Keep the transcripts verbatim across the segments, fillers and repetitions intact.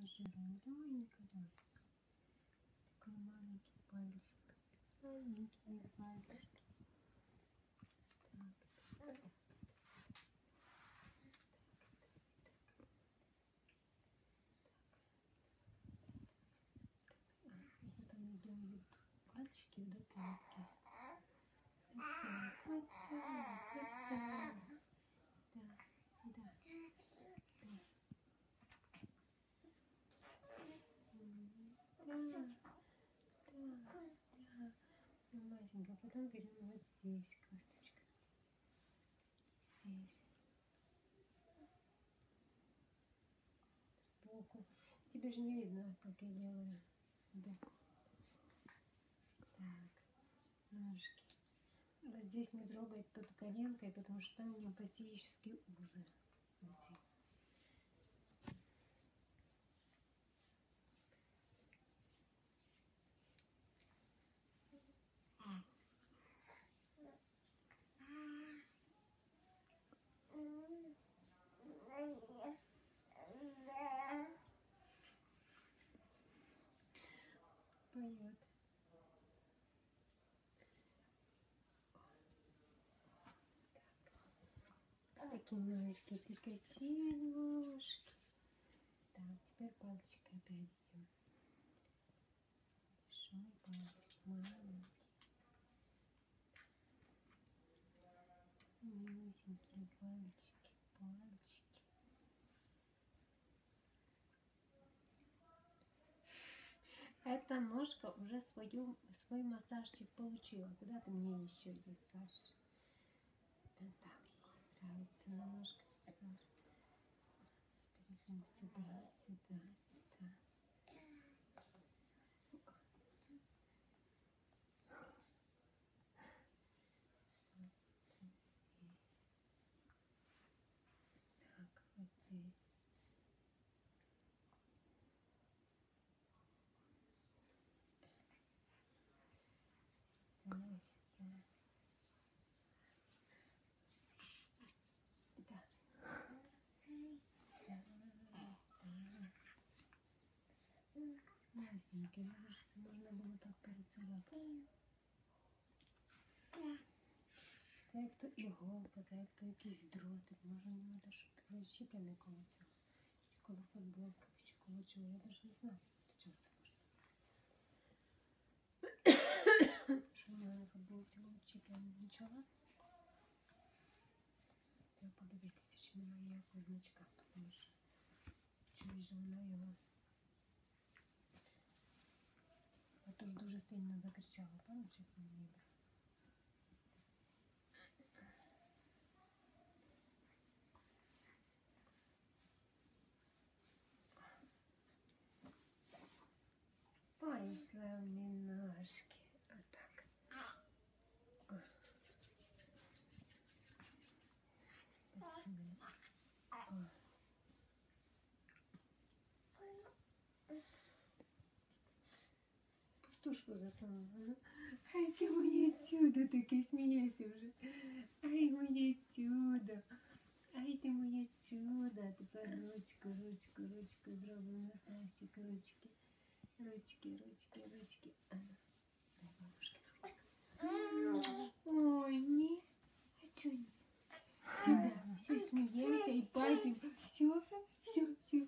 массажируем. Легенько, легенько. Такой маленький пальчик. Маленький пальчик. Так. Так. И потом идем пальчики до пятки. Вот так, вот так, вот так. Да, да, да. Да, да, да. Ну, Масенька, потом берем вот здесь косточка. Здесь. Сбоку. Тебе же не видно, как я делаю. Да. Так. Ножки. Вот здесь не трогать под коленкой, потому что там лимфатические узы. Вот здесь. Поет. Такие носики, ты красивые ножки. Так, теперь пальчик опять идем. Большой пальчик, маленький. Носенькие пальчики, пальчики. Эта ножка уже свою, свой массажчик получила. Куда ты мне еще идет, Саша? Так, нравится ножка. Теперь идем сюда, сюда, сюда. Так, вот здесь. Давай сюда. Да. Масенький, кажется, можно было так перецарапать. Та як то іголка, та як то якийсь дротик, може в нього теж прищіплений колесо. Чи коли футболка, чи коли чого, я навіть не знаю, до чого це можна. Що в нього на футболці було чіплено, нічого. Треба подивитися, чи немає ніякого значка, тому що чую, що вона його. А то ж дуже сильно закричала, пам'ятаєш, як вона ніби. Ой, славні ножки. Отак. О. О. Пустушку засунула. Ну. Ай, яке моє чудо таке сміється вже. Ай, моє чудо. Ай, ти моє чудо. Тепер ручку, ручку, ручку зробимо масажик, ручки. Ручки, ручки, ручки. А ну, дай бабушке ручку. Ой, ні. А чого ні? Сюда. Все, смеемся и пальцем. Все, все, все.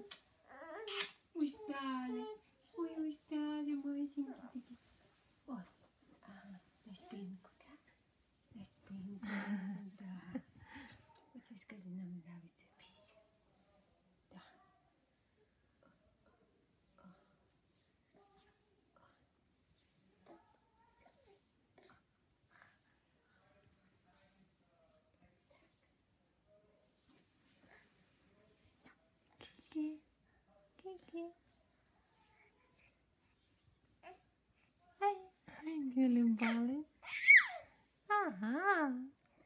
Устали. Ой, устали, масенькие такие. О, ага, на спинку, да? На спинку, да. Вот вы скажи, нам нравится пища. Да. Ки-ки. Ки-ки. Ай, гулибали. Ага.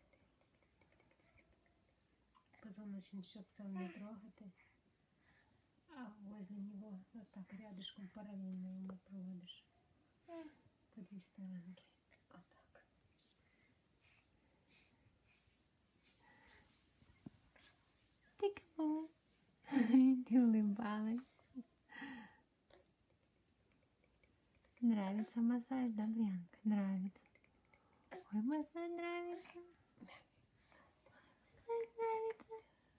Позвоночник, щоб сам не трогати. А возле него вот так рядышком параллельно ему проводишь. По две сторонки. Вот так. Тикнул. Ты улыбалась. нравится массаж, да, Брианка? Нравится. Ой, массаж нравится. Массаж нравится.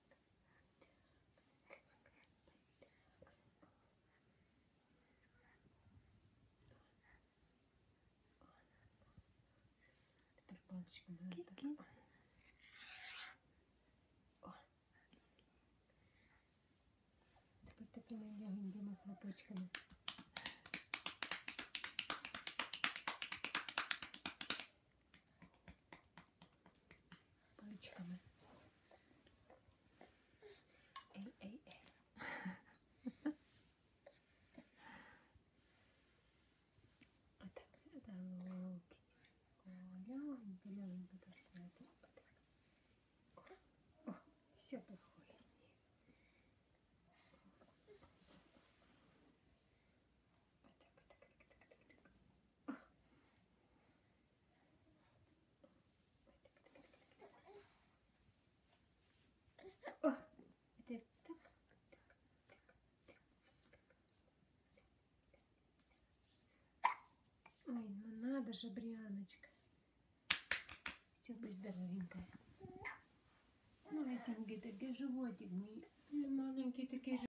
Тепер пальчиками надо так. Ки-ки. О. Тепер такими легенькими хлопочками. Пальчиками. Ей, ей, ей. Отак, это локоть. О, легенько, легенько так снять. Отак. О, все плохое с ней. Отак, отак, отак, отак, отак. О, отак, так, так, так, так. Ой, ну надо же, Брианочка. Все бы здоровенькая. Малесенький такий животик мій. Маленький такий